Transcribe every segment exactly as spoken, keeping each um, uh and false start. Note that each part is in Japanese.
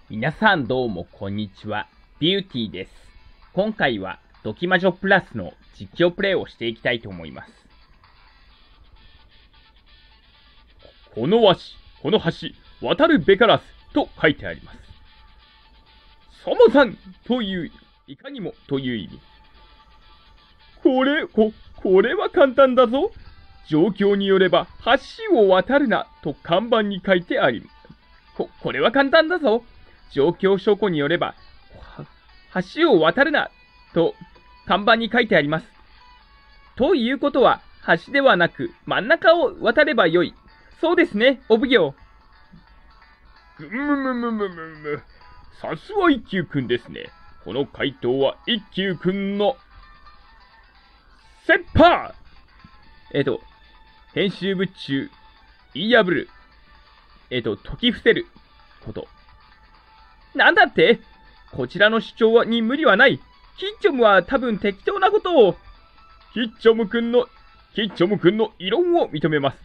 皆さんどうもこんにちは。ビューティーです。今回はドキマジョプラスの実況プレイをしていきたいと思います。このわし、この橋、渡るべからずと書いてあります。そもさんという、いかにもという意味。これ、こ、これは簡単だぞ。状況によれば橋を渡るなと看板に書いてあります。こ、これは簡単だぞ。状況証拠によれば、橋を渡るな、と看板に書いてあります。ということは、橋ではなく真ん中を渡ればよい。そうですね、お奉行。ぐむむむむむむ。さすが一休くんですね。この回答は一休くんの、セッパーえっと、編集部中、言い破る。えっと、解き伏せること。なんだって？こちらの主張に無理はない。キッチョムは多分適当なことを。キッチョムくんの、キッチョムくんの異論を認めます。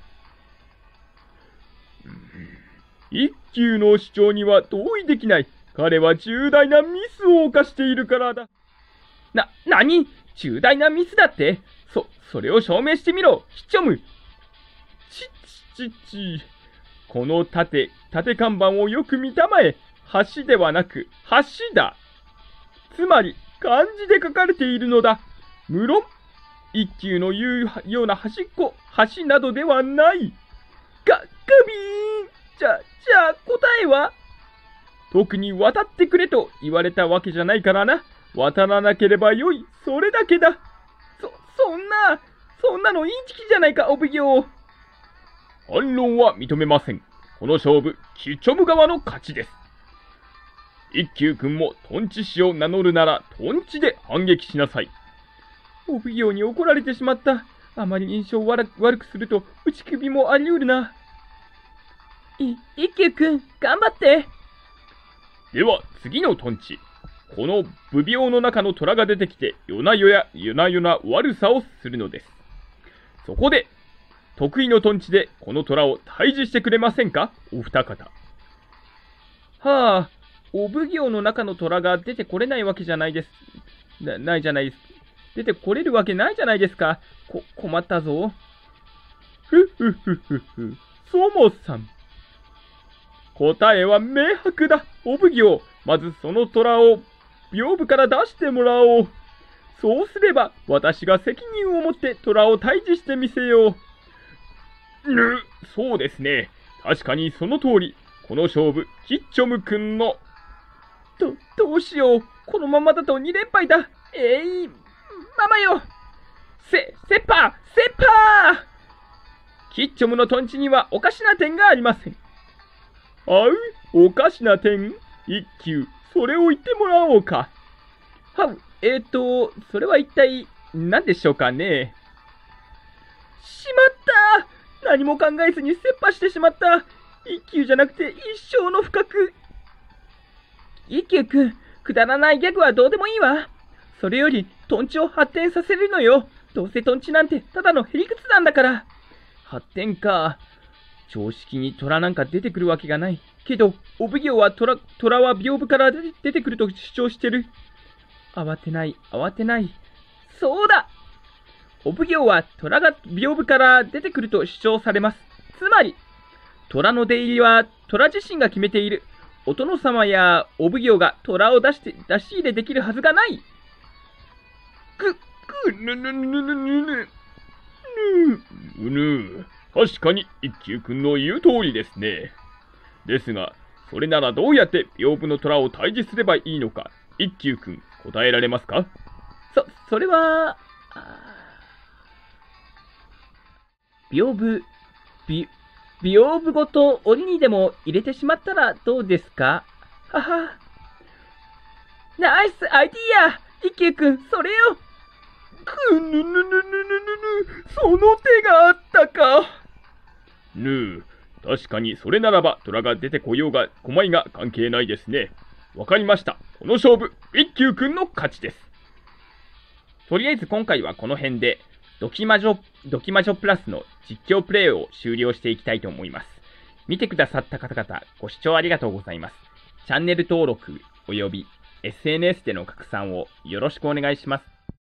一休の主張には同意できない。彼は重大なミスを犯しているからだ。な、なに？重大なミスだって？そ、それを証明してみろ、キッチョム。ち、ち、ち、ち。この縦、縦看板をよく見たまえ。橋ではなく、橋だ。つまり、漢字で書かれているのだ。無論、一休の言うような端っこ、橋などではない。が、ガビーン。じゃ、じゃあ答えは？特に渡ってくれと言われたわけじゃないからな。渡らなければよい。それだけだ。そ、そんな、そんなのインチキじゃないか、お奉行。反論は認めません。この勝負、キッチョム側の勝ちです。一休くんもトンチ氏を名乗るならトンチで反撃しなさい。お奉行に怒られてしまった。あまり印象を悪くすると打ち首もあり得るな。い、一休くん、頑張って。では次のトンチ。この武病の中の虎が出てきて夜な夜や夜な夜な悪さをするのです。そこで得意のトンチでこの虎を退治してくれませんか、お二方。はあ、お奉行の中の虎が出てこれないわけじゃないです。な、ないじゃないです。出てこれるわけないじゃないですか。こ、困ったぞ。ふふふふふ。そもさん。答えは明白だ、お奉行。まずその虎を屏風から出してもらおう。そうすれば私が責任を持って虎を退治してみせよう。ぬ、そうですね。確かにその通り。この勝負、キッチョムくんの。ど、どうしよう。このままだとに連敗だ。えい、ママよ。せ、セッパー、セッパー。キッチョムのトンチにはおかしな点がありません。あう、おかしな点？一休、それを言ってもらおうか。はう、えーと、それは一体何でしょうかね。しまった。何も考えずに切羽してしまった。一休じゃなくて一生の不覚。一休くん、くだらないギャグはどうでもいいわ。それよりトンチを発展させるのよ。どうせトンチなんてただのへりくつなんだから。発展か。常識に虎なんか出てくるわけがない。けど、お奉行は虎、虎は屏風から出てくると主張してる。慌てない、慌てない。そうだ！お奉行は虎が屏風から出てくると主張されます。つまり、虎の出入りは虎自身が決めている。お殿様やお奉行が虎を出して、出し入れできるはずがない。く、く、ぬぬぬぬぬぬぬ。ぬぬ。確かに一休くんの言う通りですね。ですが、それならどうやって屏風の虎を退治すればいいのか、一休くん答えられますか？そ、それは、屏風、び、屏風ごと檻にでも入れてしまったらどうですか？はは。ナイスアイディア！一休くん、それよ！くぬぬぬぬぬぬぬ、その手があったか。ぬう、確かにそれならば虎が出てこようが来まいが関係ないですね。わかりました。この勝負、一休くんの勝ちです。とりあえず今回はこの辺で、ドキマジョ、ドキマジョプラスの実況プレイを終了していきたいと思います。見てくださった方々、ご視聴ありがとうございます。 チャンネル登録及び エスエヌエス での拡散をよろしくお願いします。